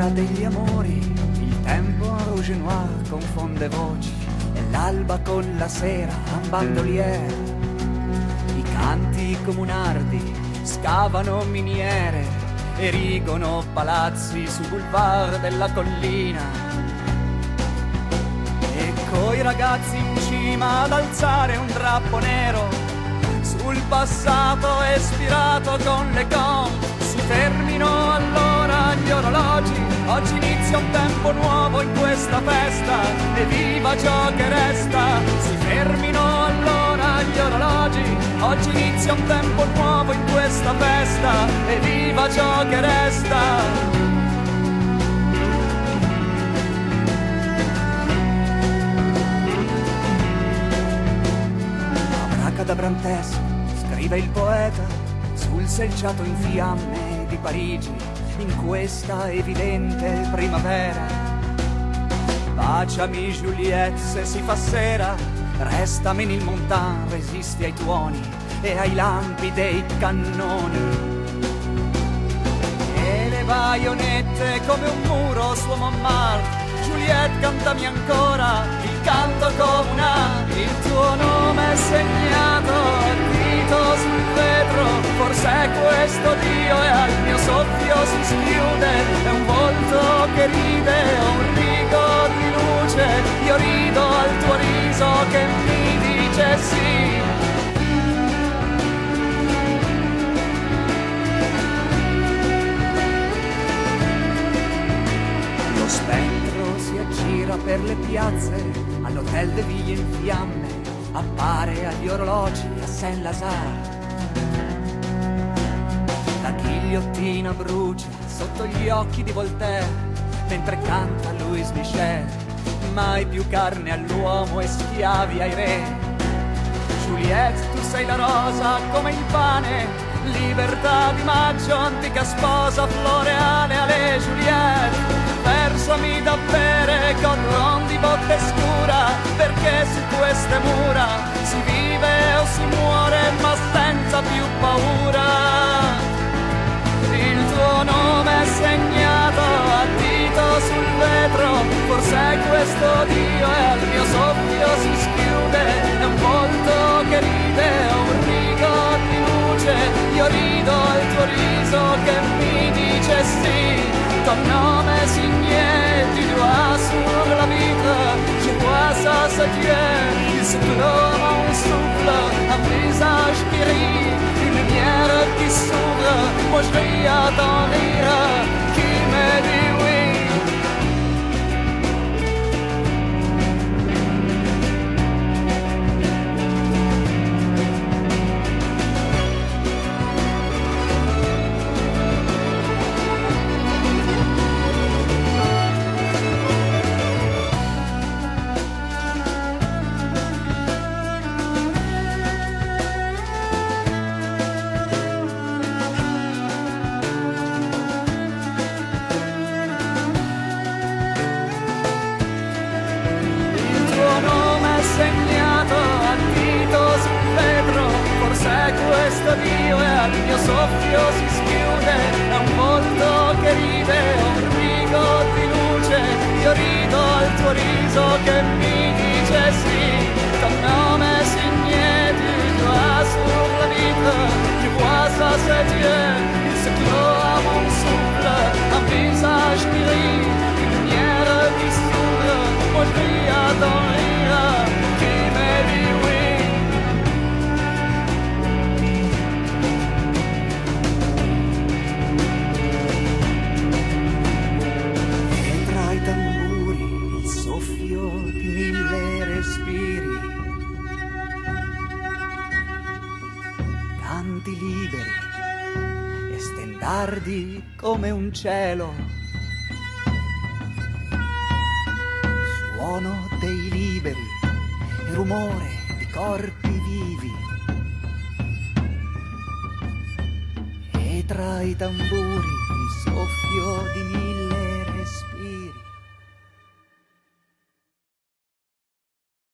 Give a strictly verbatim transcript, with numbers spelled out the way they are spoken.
degli amori, il tempo en rouge et noir confonde voci, e l'alba con la sera un bandoliere. I canti comunardi scavano miniere, erigono palazzi sul boulevard della collina, e coi ragazzi in cima ad alzare un drappo nero sul passato espirato con le com. Si fermino allora gli orologi, oggi inizia un tempo nuovo in questa festa, e viva ciò che resta. Si fermino allora gli orologi, oggi inizia un tempo nuovo in questa festa, e viva ciò che resta. Abracadabrantesco, scrive il poeta sul selciato in fiamme di Parigi, in questa evidente primavera. Baciami Juliette se si fa sera, restami nel montan, resisti ai tuoni e ai lampi dei cannoni. E le baionette come un muro su Montmartre, Juliette cantami ancora il canto comunale, il tuo nome è segnato a dito sul vetro, forse questo Dio, e al mio soffio si schiude, è un volto che ride, un rigo di luce, io rido al tuo riso che mi dice sì. Lo spettro si aggira per le piazze, all'Hotel de Ville in fiamme, appare agli orologi a Saint-Lazare. La ghigliottina brucia sotto gli occhi di Voltaire, mentre canta Louis Michel, mai più carne all'uomo e schiavi ai re. Juliette, tu sei la rosa come il pane, libertà di maggio, antica sposa floreale. Ale Juliette, versami da bere con rondi botte scura, perché su queste mura si vive o si muore, ma senza più paura. Il tuo nome è segnato a dito sul vetro, forse questo Dio, e al mio soffio si schiude, è un volto che ride, un rigo di luce, io rido al tuo riso che mi dice sì. Ton nom est signé, tu dois sur la vitre, je vois ça, ça Dieu, il se clôt mon souffle, un visage qui rit, une lumière qui s'ouvre, moi je ris à ton rire, qui me dit oui. Questo Dio, e al mio soffio si schiude, è un volto che ride, un rigo di luce, io rido al tuo riso che mi dice sì. Ton nom est signé, tu dois sur la vitre, je vois ça, c'est Dieu, il se clôt à mon souffle, un visage qui rit, une lumière qui s'ouvre, moi je ris à ton rire, qui me dit oui. Liberi e stendardi come un cielo, suono dei liberi e rumore di corpi vivi, e tra i tamburi il soffio di mille